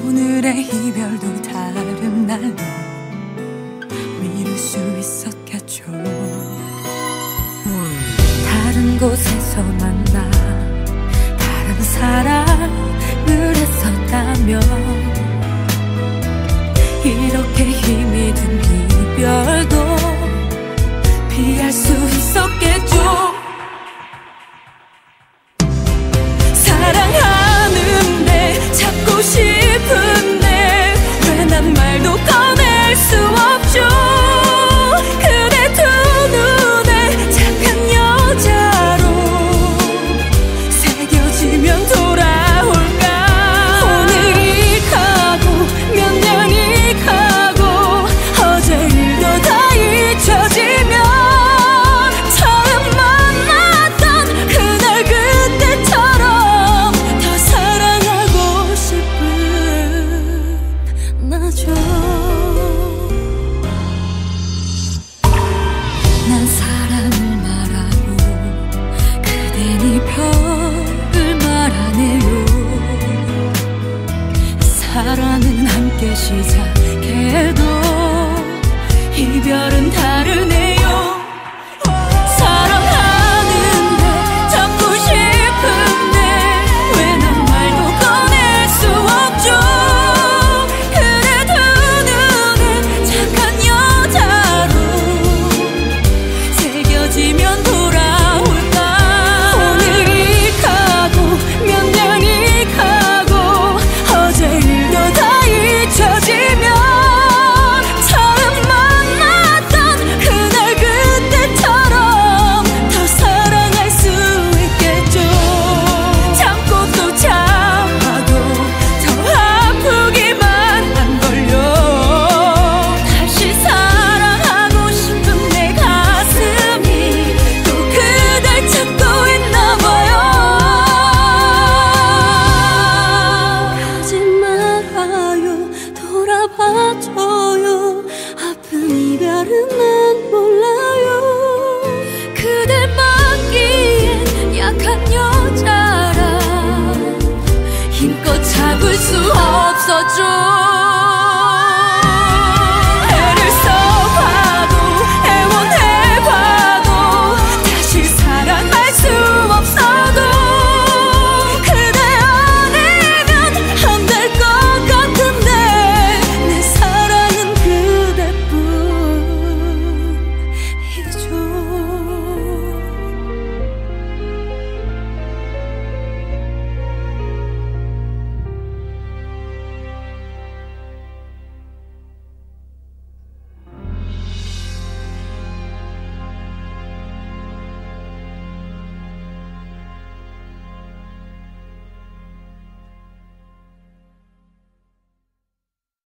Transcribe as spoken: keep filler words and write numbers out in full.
오늘의 이별도 다른 날로 미룰 수 있었겠죠. 다른 곳에서 만나 다른 사랑을 했었다면 이렇게 힘이 든 이별도 피할 수 있었겠죠. 사랑하는데 찾고 싶은데 왜 난 말도 꺼낼 수 없죠. 그대 두 눈에 착한 여자로 새겨지면 돌아올까. 오늘이 가고 몇 년이 가고 어제 일도 다 잊혀지면 처음 만났던 그날 그때처럼 더 사랑하고 싶은 나죠. 난 사랑을 말하고 그댄 이별을 말하네요. 사랑은 함께 시작해도 이별은 다르네요. 사랑하는데 잡고 싶은데 왜 난 말도 꺼낼 수 없죠. 그대 두 눈에 착한 여자로 새겨지면 돌아올까. 오늘이 가고 몇 년이 가고 어제 일도 다 잊혀지면 처음 만났던 그날 그때처럼 더 사랑할 수 있겠죠. 참고 또 참아도 더 아프기만 한 걸요. 다시 사랑하고 싶은 내 가슴이 또 그댈 찾고 있나 봐요. 가지 말아요. 돌아봐줘.